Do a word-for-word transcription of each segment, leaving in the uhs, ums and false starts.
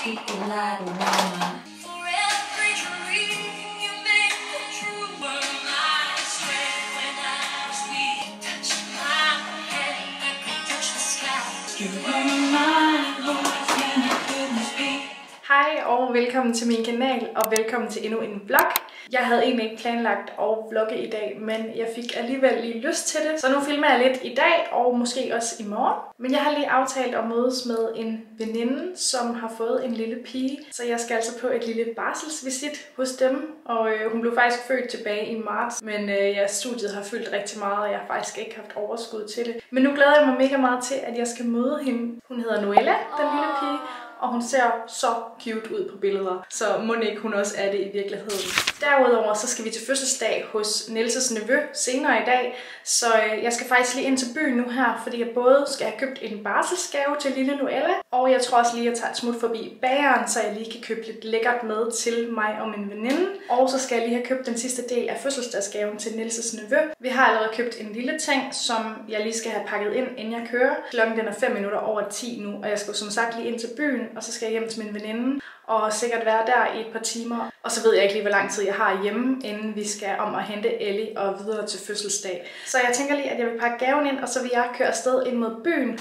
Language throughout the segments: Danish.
Hej og velkommen til min kanal, og velkommen til endnu en vlog. Jeg havde egentlig ikke planlagt at vlogge i dag, men jeg fik alligevel lige lyst til det. Så nu filmer jeg lidt i dag, og måske også i morgen. Men jeg har lige aftalt at mødes med en veninde, som har fået en lille pige. Så jeg skal altså på et lille barselsvisit hos dem. Og øh, hun blev faktisk født tilbage i marts. Men øh, ja, studiet har fyldt rigtig meget, og jeg har faktisk ikke haft overskud til det. Men nu glæder jeg mig mega meget til, at jeg skal møde hende. Hun hedder Noella, den lille pige. Og hun ser så cute ud på billeder, så må ikke hun også er det i virkeligheden. Derudover så skal vi til fødselsdag hos Nielses nevø senere i dag, så jeg skal faktisk lige ind til byen nu her, fordi jeg både skal have købt en barselsgave til lille Noella, og jeg tror også lige, at jeg tager et smut forbi bageren, så jeg lige kan købe lidt lækkert med til mig og min veninde. Og så skal jeg lige have købt den sidste del af fødselsdagsgaven til Nielses nevø. Vi har allerede købt en lille ting, som jeg lige skal have pakket ind, inden jeg kører. Klokken den er fem minutter over ti nu, og jeg skal som sagt lige ind til byen, og så skal jeg hjem til min veninde og sikkert være der i et par timer. Og så ved jeg ikke lige, hvor lang tid jeg har hjemme, inden vi skal om at hente Ellie og videre til fødselsdag. Så jeg tænker lige, at jeg vil pakke gaven ind, og så vil jeg køre afsted ind mod byen.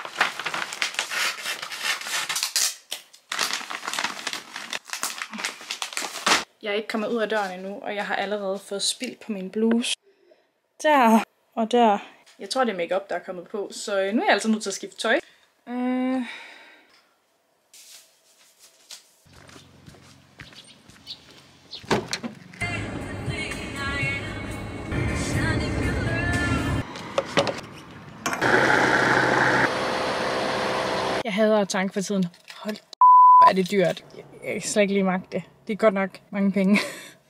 Jeg er ikke kommet ud af døren endnu, og jeg har allerede fået spild på min bluse. Der og der. Jeg tror, det er make-up, der er kommet på, så nu er jeg altså nødt til at skifte tøj. Øh... Jeg hader at tanke for tiden. Hold er det dyrt. Jeg kan slet ikke lige magte det. Det er godt nok mange penge.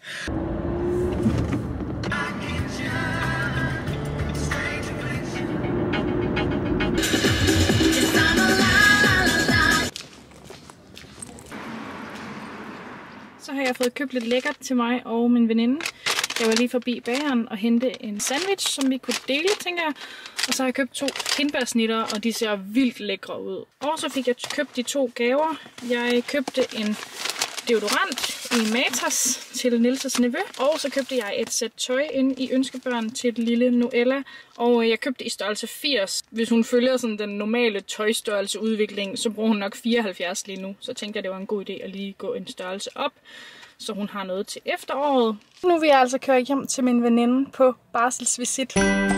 Så har jeg fået købt lidt lækkert til mig og min veninde. Jeg var lige forbi bageren og hente en sandwich, som vi kunne dele, tænker jeg. Og så har jeg købt to hindbærsnitter, og de ser vildt lækre ud. Og så fik jeg købt de to gaver. Jeg købte en deodorant i Matas til Nielses nevø. Og så købte jeg et sæt tøj ind i ønskebørn til lille Noella. Og jeg købte i størrelse firs. Hvis hun følger sådan den normale tøjstørrelseudvikling, så bruger hun nok fireoghalvfjerds lige nu. Så tænkte jeg, det var en god idé at lige gå en størrelse op, så hun har noget til efteråret. Nu vil jeg altså køre hjem til min veninde på barselsvisit.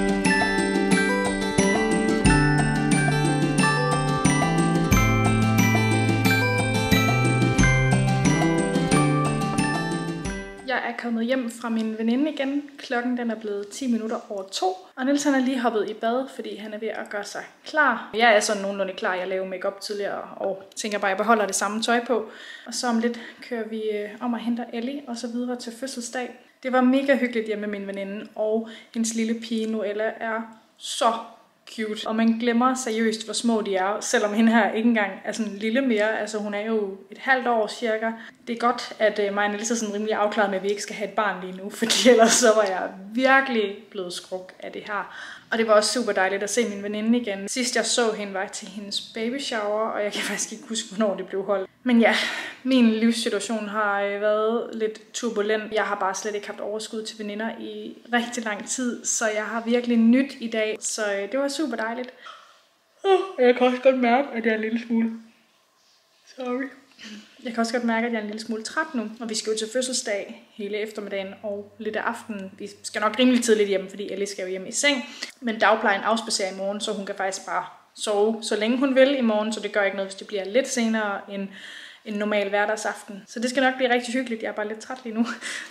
Jeg er kommet hjem fra min veninde igen. Klokken den er blevet ti minutter over to. Og Niels han er lige hoppet i bad, fordi han er ved at gøre sig klar. Jeg er sådan nogenlunde klar. Jeg laver make-up tidligere og tænker bare, at jeg beholder det samme tøj på. Og så om lidt kører vi om og henter Ellie og så videre til fødselsdag. Det var mega hyggeligt hjemme med min veninde, og hendes lille pige Noella er så cute. Og man glemmer seriøst, hvor små de er, selvom hende her ikke engang er sådan lille mere. Altså hun er jo et halvt år cirka. Det er godt, at uh, mig og Niels er sådan rimelig afklaret med, at vi ikke skal have et barn lige nu, fordi ellers så var jeg virkelig blevet skruk af det her. Og det var også super dejligt at se min veninde igen. Sidst jeg så hende var til hendes baby shower, og jeg kan faktisk ikke huske, hvornår det blev holdt. Men ja, min livssituation har været lidt turbulent. Jeg har bare slet ikke haft overskud til veninder i rigtig lang tid, så jeg har virkelig nyt i dag. Så det var super dejligt. Jeg kan også godt mærke, at jeg er en lille smule... Sorry. Jeg kan også godt mærke, at jeg er en lille smule træt nu, og vi skal jo til fødselsdag hele eftermiddagen og lidt af aftenen. Vi skal nok rimelig tidligt hjem, fordi Ellie skal jo hjem i seng. Men dagplejen afspacerer i morgen, så hun kan faktisk bare sove så længe hun vil i morgen, så det gør ikke noget, hvis det bliver lidt senere end en normal hverdagsaften. Så det skal nok blive rigtig hyggeligt. Jeg er bare lidt træt lige nu.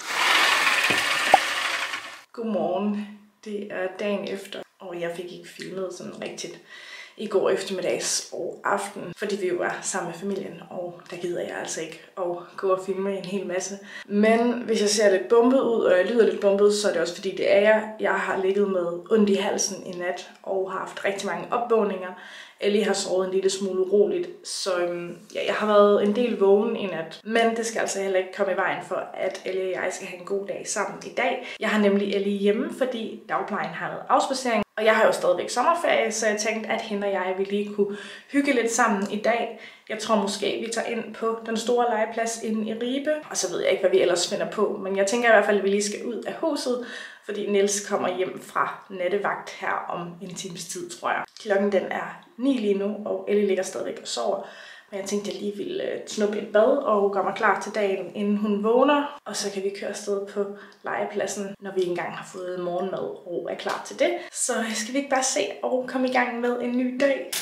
Godmorgen. Det er dagen efter, og jeg fik ikke filmet sådan rigtigt i går eftermiddags og aften, fordi vi jo var sammen med familien, og der gider jeg altså ikke at gå og filme en hel masse. Men hvis jeg ser lidt bumpet ud, og jeg lyder lidt bumpet, så er det også fordi det er jeg. Jeg har ligget med ondt i halsen i nat, og har haft rigtig mange opvågninger. Ellie har sovet en lille smule uroligt, så øhm, ja, jeg har været en del vågen i nat. Men det skal altså heller ikke komme i vejen for, at Ellie og jeg skal have en god dag sammen i dag. Jeg har nemlig Ellie hjemme, fordi dagplejen har noget afspacering. Og jeg har jo stadigvæk sommerferie, så jeg tænkte, at hende og jeg ville lige kunne hygge lidt sammen i dag. Jeg tror måske, vi tager ind på den store legeplads inde i Ribe. Og så ved jeg ikke, hvad vi ellers finder på. Men jeg tænker i hvert fald, at vi lige skal ud af huset, fordi Niels kommer hjem fra nattevagt her om en times tid, tror jeg. Klokken den er ni lige nu, og Ellie ligger stadigvæk og sover. Men jeg tænkte, at jeg lige ville snuppe et bad og gøre mig klar til dagen, inden hun vågner. Og så kan vi køre afsted på legepladsen, når vi engang har fået morgenmad og er klar til det. Så skal vi ikke bare se og komme i gang med en ny dag.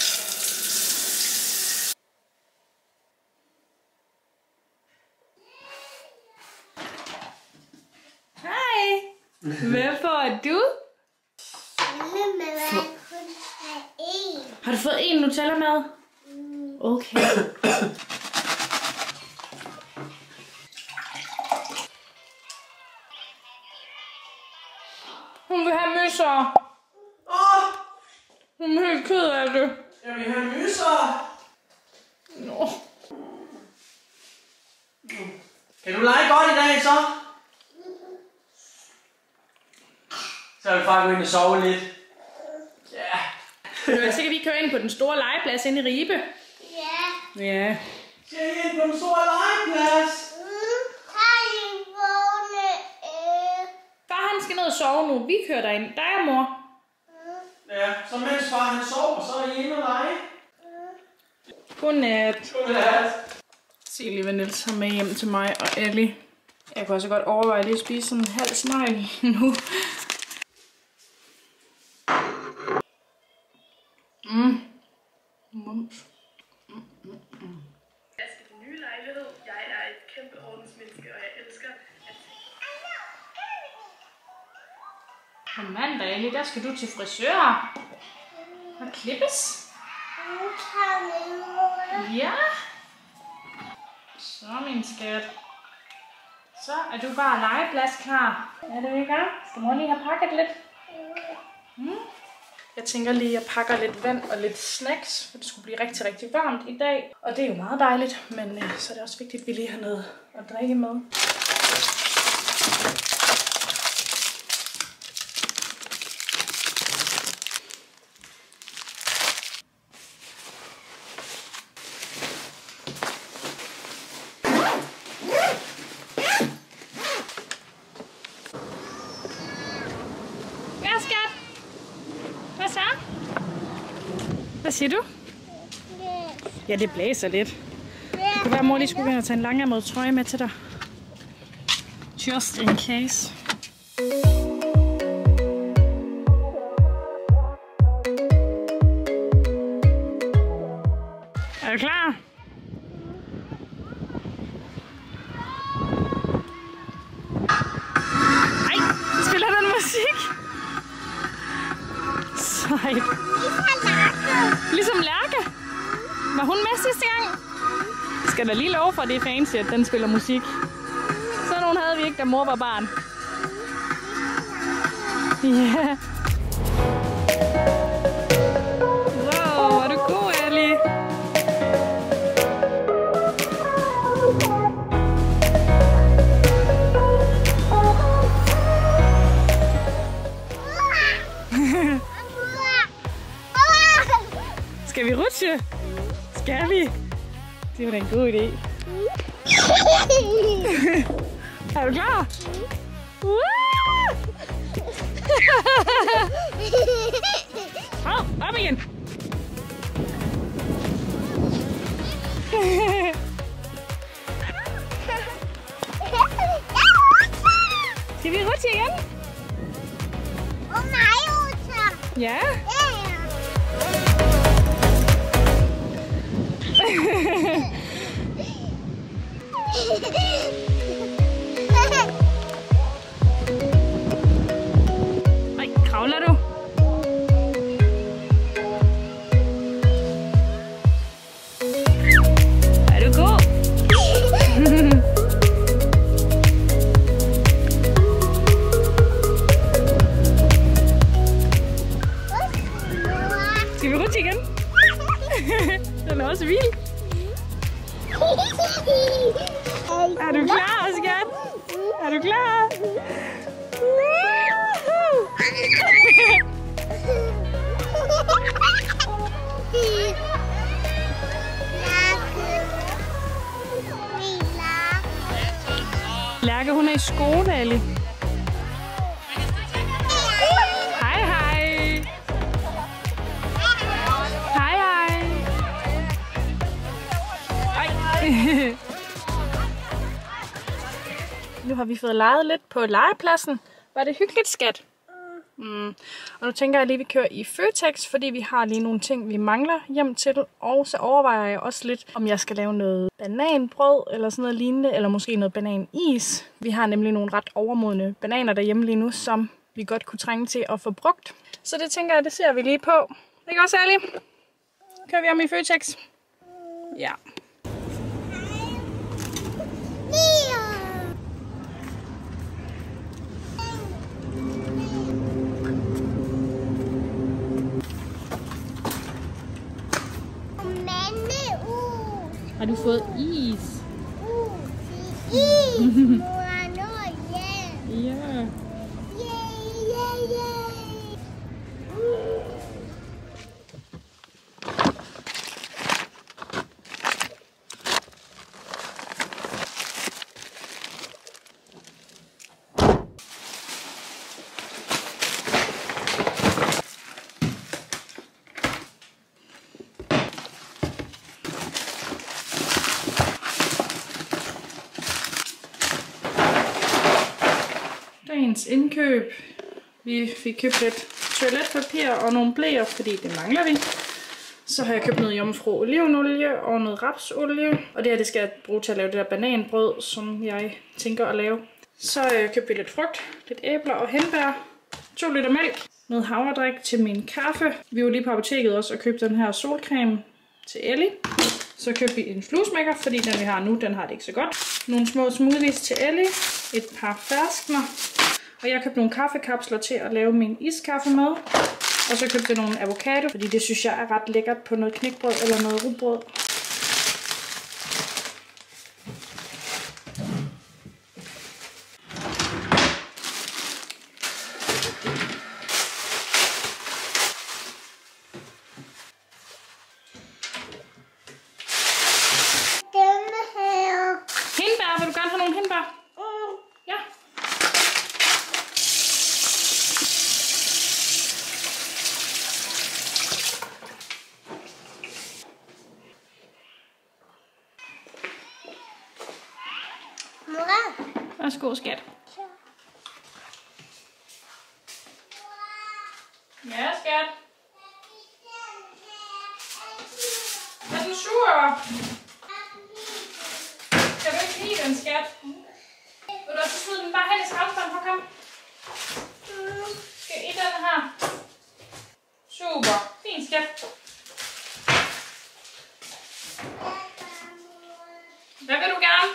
Hej! Hvad får du? Har du fået en Nutella-mad? Okay. Hun vil have myser. Åh! Hun er helt ked af det. Jeg vil have myser. Nå. Kan du lege godt i dag, så? Så vil jeg bare gå ind og sove lidt. Ja. Så kan vi køre ind på den store legeplads inde i Ribe. Ja. Ja. Skal I ind på den store legeplads? Mm, har I vågne? Øh. Far han skal ned og sove nu. Vi kører derind. Dig og mor. Mm. Ja, så mens far han sover, så er I inde og lege. Mm. Godnat. Godnat. Se lige, hvad Niels har med hjem til mig og Ellie. Jeg kunne også godt overveje lige at spise sådan en halv snegl nu. Mm. Mums. Mm, mm, mm. Jeg skal til nye lejlighed. Jeg er et kæmpe ordensmenneske, og jeg elsker at... På mandag, Ellie, der skal du til frisør. Og klippes. Ja. Så, min skat. Så er du bare legeplads klar. Er du i gang? Skal mor lige have pakket lidt? Mm. Jeg tænker lige, at jeg pakker lidt vand og lidt snacks, for det skulle blive rigtig, rigtig varmt i dag. Og det er jo meget dejligt, men øh, så er det også vigtigt, at vi lige har noget at drikke med. Hvad siger du? Ja, det blæser lidt. Det kunne være, at mor lige skulle gå ind og tage en langærmet trøje med til dig. Just in case. Er du klar? Ej, spiller den musik? Sejt. Ligesom Lærke. Var hun med sidste gang? Skal da lige love for, at det er fancy, at den spiller musik. Så nogen havde vi ikke, da mor var barn. Ja. Yeah. Wow, var du god, Ellie. Skal vi rutsche? Skal vi? Det var da en god idé. Er du klar? Hov, op igen. Skal vi rutsche igen? Og mig rutscher. Ja. Ej, kravler du? Er du god? Skal vi rutsche igen? Den er også vild. Er du klar, skat? Er du klar? skoene, Ali. Hej, hej. Hej, hej. Hej. Nu har vi fået leget lidt på legepladsen. Var det hyggeligt, skat? Mm. Og nu tænker jeg lige, at vi kører i Føtex, fordi vi har lige nogle ting, vi mangler hjem til. Og så overvejer jeg også lidt, om jeg skal lave noget bananbrød eller sådan noget lignende, eller måske noget bananis. Vi har nemlig nogle ret overmodne bananer derhjemme lige nu, som vi godt kunne trænge til at få brugt. Så det tænker jeg, det ser vi lige på. Ikke også, Ali? Kører vi om i Føtex? Ja. Har du fået is? Uh, is! Mor, nu igen! Ja. Yay, yay, yay! Uh. Dagens indkøb. Vi fik købt lidt toiletpapir og nogle bleer, fordi det mangler vi. Så har jeg købt noget jomfru olivenolie og noget rapsolie. Og det her det skal jeg bruge til at lave det der bananbrød, som jeg tænker at lave. Så øh, købte vi lidt frugt, lidt æbler og hindbær. to liter mælk, noget havredrik til min kaffe. Vi var lige på apoteket også og købte den her solcreme til Ellie. Så købte vi en fluesmækker, fordi den vi har nu, den har det ikke så godt. Nogle små smoothies til Ellie. Et par ferskner. Og jeg købte nogle kaffekapsler til at lave min iskaffe med. Og så købte jeg nogle avocado, fordi det synes jeg er ret lækkert på noget knækbrød eller noget rugbrød. Hindbær, vil du gerne have nogle hindbær? Ja. Mor? Værsgo, skat. Ja, skat. Er den sur? Kan du ikke lide den, skat? Vil du også smide den bare hen i skraldespanden? Prøv, kom. Skal I den her? Super. Fint, skat. Hvad vil du gerne?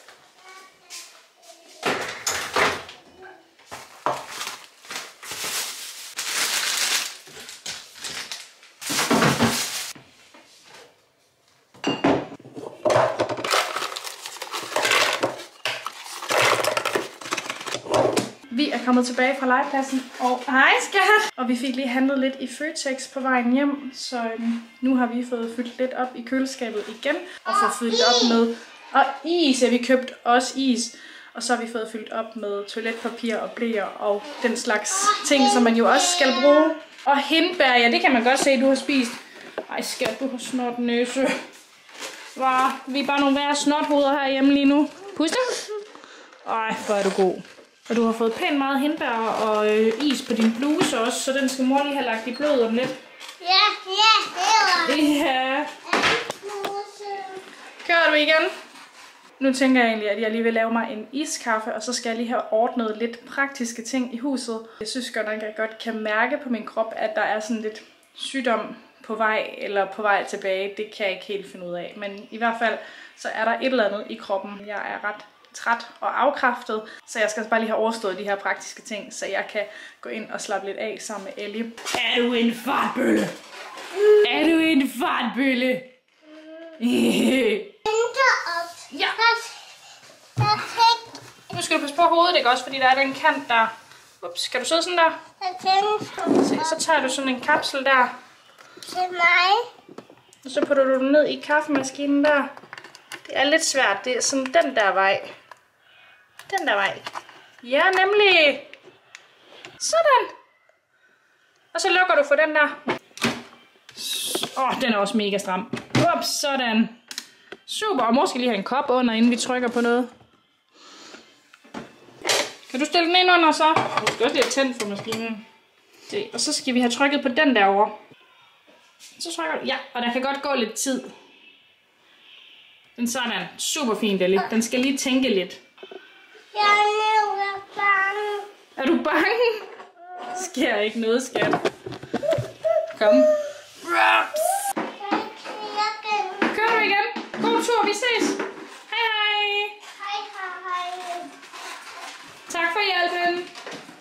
Vi er kommet tilbage fra legepladsen, og hej skat! Og vi fik lige handlet lidt i Føtex på vejen hjem, så øhm, nu har vi fået fyldt lidt op i køleskabet igen, og fået fyldt op med, og is, ja, vi købt også is, og så har vi fået fyldt op med toiletpapir og bleer og den slags ting, som man jo også skal bruge. Og hindbær, ja, det kan man godt se, du har spist. Ej skat, du har snot næse. Var, vi er bare nogle værre snothoveder herhjemme lige nu. Puste? Ej, hvor er du god. Og du har fået pænt meget hindbær og øh, is på din bluse også, så den skal mor lige have lagt i blød om lidt. Ja, ja, det var. Ja. Kører du igen? Nu tænker jeg egentlig, at jeg lige vil lave mig en iskaffe, og så skal jeg lige have ordnet lidt praktiske ting i huset. Jeg synes godt nok, at jeg godt kan mærke på min krop, at der er sådan lidt sygdom på vej eller på vej tilbage. Det kan jeg ikke helt finde ud af. Men i hvert fald, så er der et eller andet i kroppen. Jeg er ret træt og afkræftet, så jeg skal bare lige have overstået de her praktiske ting, så jeg kan gå ind og slappe lidt af sammen med Ellie. Er du en fartbølle? Mm. Er du en fartbølle? Mm. Ja. Nu skal du passe på hovedet, ikke også? Fordi der er den kant der. Ups, skal du sidde sådan der? Se, så tager du sådan en kapsel der. Til mig. Og så putter du den ned i kaffemaskinen der. Det er lidt svært. Det er sådan den der vej. Den der vej. Ja, nemlig. Sådan. Og så lukker du for den der. Åh, oh, den er også mega stram. Ups, sådan. Super, og måske lige have en kop under, inden vi trykker på noget. Kan du stille den ind under så? Du skal også lige have tændt for maskinen. Se, og så skal vi have trykket på den derovre. Så trykker du. Ja, og der kan godt gå lidt tid. Den sådan. Super fint, Ellie. Den skal lige tænke lidt. Jeg er bange. Er du bange? Sker ikke noget, skat. Kom. Kører du igen? God tur, vi ses. Hej hej. Hej, hej. Tak for hjælpen.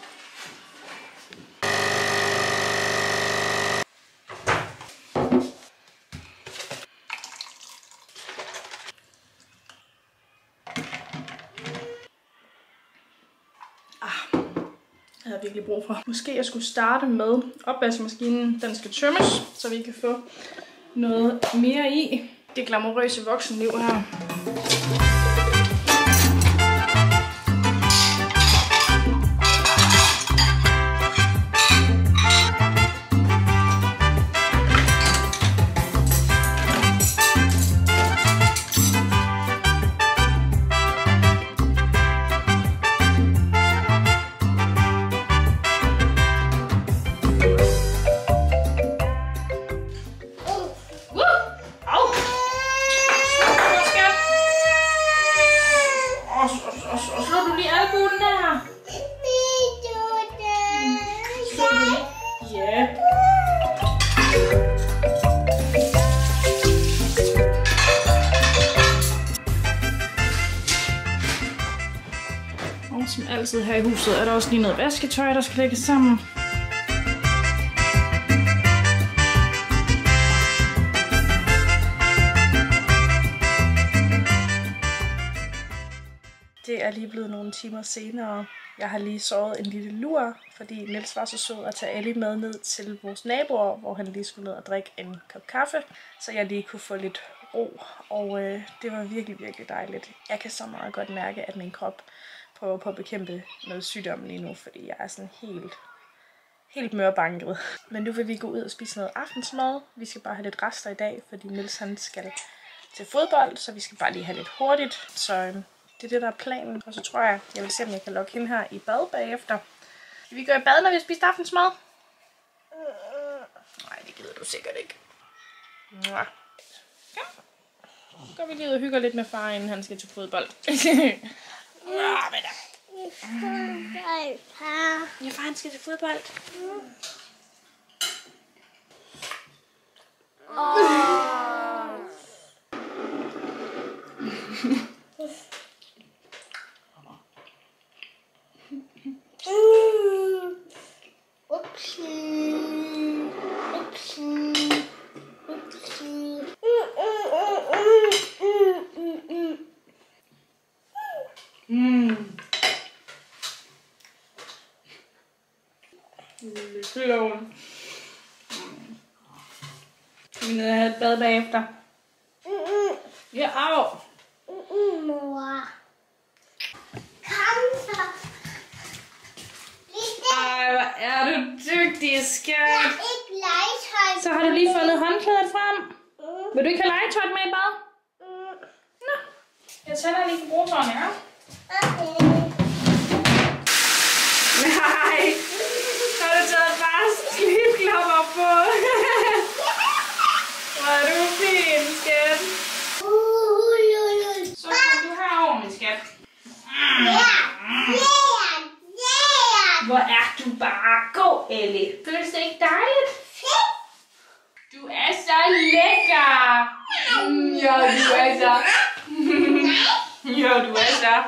Jeg havde virkelig brug for. Måske jeg skulle starte med opvaskemaskinen. Den skal tømmes, så vi kan få noget mere i det glamourøse voksenliv her. Som altid her i huset er der også lige noget vasketøj, der skal lægges sammen. Det er lige blevet nogle timer senere. Jeg har lige sovet en lille lur, fordi Niels var så sød at tage Ellie med ned til vores naboer, hvor han lige skulle ned og drikke en kop kaffe, så jeg lige kunne få lidt ro. Og øh, det var virkelig, virkelig dejligt. Jeg kan så meget godt mærke, at min krop prøver på at bekæmpe noget sygdom lige nu, fordi jeg er sådan helt, helt mørbanket. Men nu vil vi gå ud og spise noget aftensmad. Vi skal bare have lidt rester i dag, fordi Niels han skal til fodbold, så vi skal bare lige have lidt hurtigt. Så øh, det er det, der er planen. Og så tror jeg, jeg vil se, om jeg kan lokke hende her i bad bagefter. Vi går i bad, når vi har spist aftensmad. Nej, det gider du sikkert ikke. Ja. Så går vi lige ud og hygger lidt med far, inden han skal til fodbold. Ja, men da. Ja, far, han skal til fodbold. Åh. Mm. Lille kloven. Vi vil have et bad bagefter. Ja, au. Mor. Kom så. Ej, hvor er du dygtig, skat. Jeg har ikke legetøj. Så har du lige fundet håndklædet frem. Vil du ikke have legetøjet med i bad? Nå. Jeg tænder lige for brugtøjen, ja? Okay. Nej, så har du taget bare slipklapper på. Hvor er du fin, skat. Så kom du herover, min skat. Hvor er du bare god, Ellie. Føles det ikke dejligt? Du er så lækker. Mm, ja, du er så. Ja, du er så.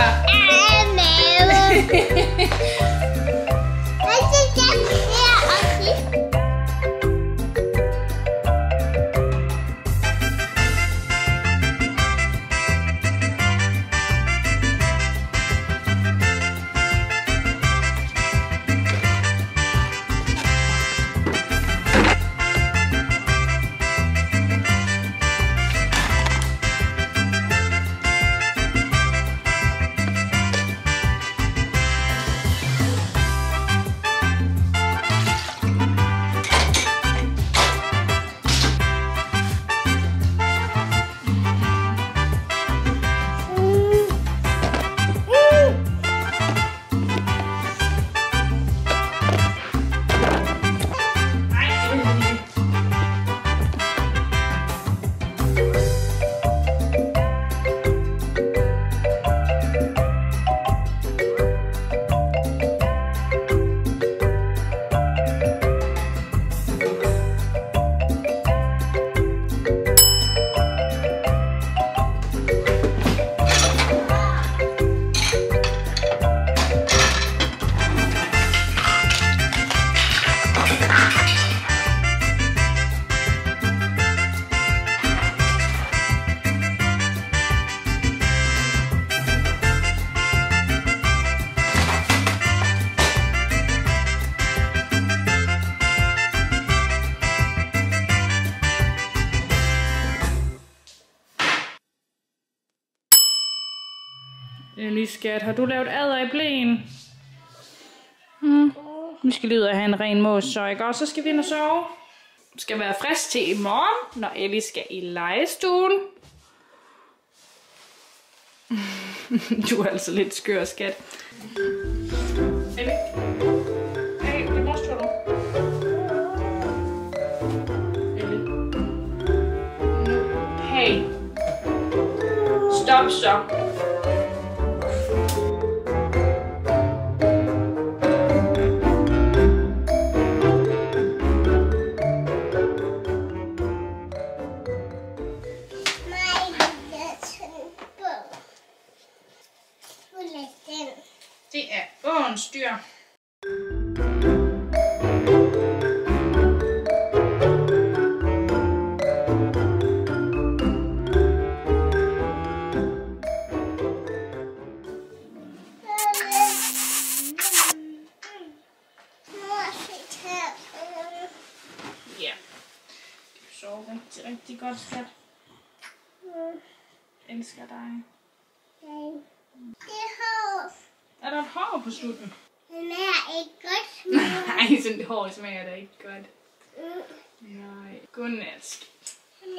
Ah, mave. Hvad er det her også? Ellie, skat, har du lavet adder i blæen? Hmm. Nu skal lige ud og have en ren mås, så ikke? Og så skal vi ind og sove. Du skal være frisk til i morgen, når Ellie skal i legestuen. Du er altså lidt skør, skat. Ellie? Hey, det moster du. Ellie? Hey. Stop så. Det er åens dyr. Ja. Du sover rigtig, rigtig godt, skat. Elsker dig. Det er hår. Er der et hår på slutten? Den er ikke godt. Nej, sådan et hår smager da ikke godt. Nej, godnat, skat.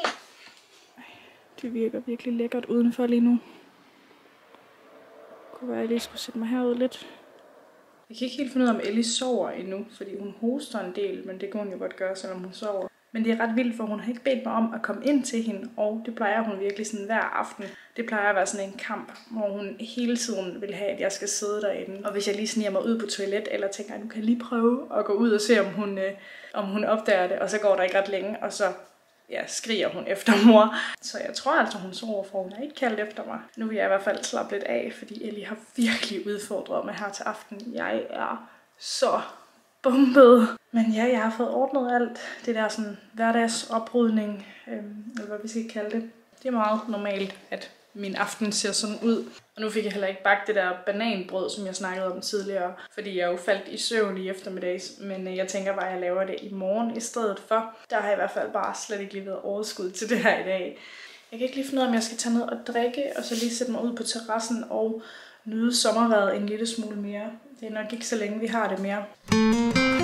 Det virker virkelig lækkert udenfor lige nu. Kunne være, at jeg lige skulle sætte mig herud lidt. Jeg kan ikke helt finde ud af, om Ellie sover endnu, fordi hun hoster en del, men det kan hun jo godt gøre, selvom hun sover. Men det er ret vildt, for hun har ikke bedt mig om at komme ind til hende, og det plejer hun virkelig sådan hver aften. Det plejer at være sådan en kamp, hvor hun hele tiden vil have, at jeg skal sidde derinde. Og hvis jeg lige sniger mig ud på toilet, eller tænker, at nu kan jeg lige prøve at gå ud og se, om hun, øh, om hun opdager det, og så går der ikke ret længe, og så ja, skriger hun efter mor. Så jeg tror altså, hun sover, for hun er ikke kaldt efter mig. Nu vil jeg i hvert fald slappe lidt af, fordi Ellie har virkelig udfordret mig her til aften. Jeg er så bumpet. Men ja, jeg har fået ordnet alt. Det der sådan hverdagsoprydning, øhm, eller hvad vi skal kalde det. Det er meget normalt, at min aften ser sådan ud. Og nu fik jeg heller ikke bagt det der bananbrød, som jeg snakkede om tidligere, fordi jeg jo faldt i søvn i eftermiddags. Men øh, jeg tænker bare, at jeg laver det i morgen i stedet for. Der har jeg i hvert fald bare slet ikke lige været overskud til det her i dag. Jeg kan ikke lige finde ud af, om jeg skal tage ned og drikke, og så lige sætte mig ud på terrassen og nyde sommervejret en lille smule mere. Det er nok ikke så længe, vi har det mere.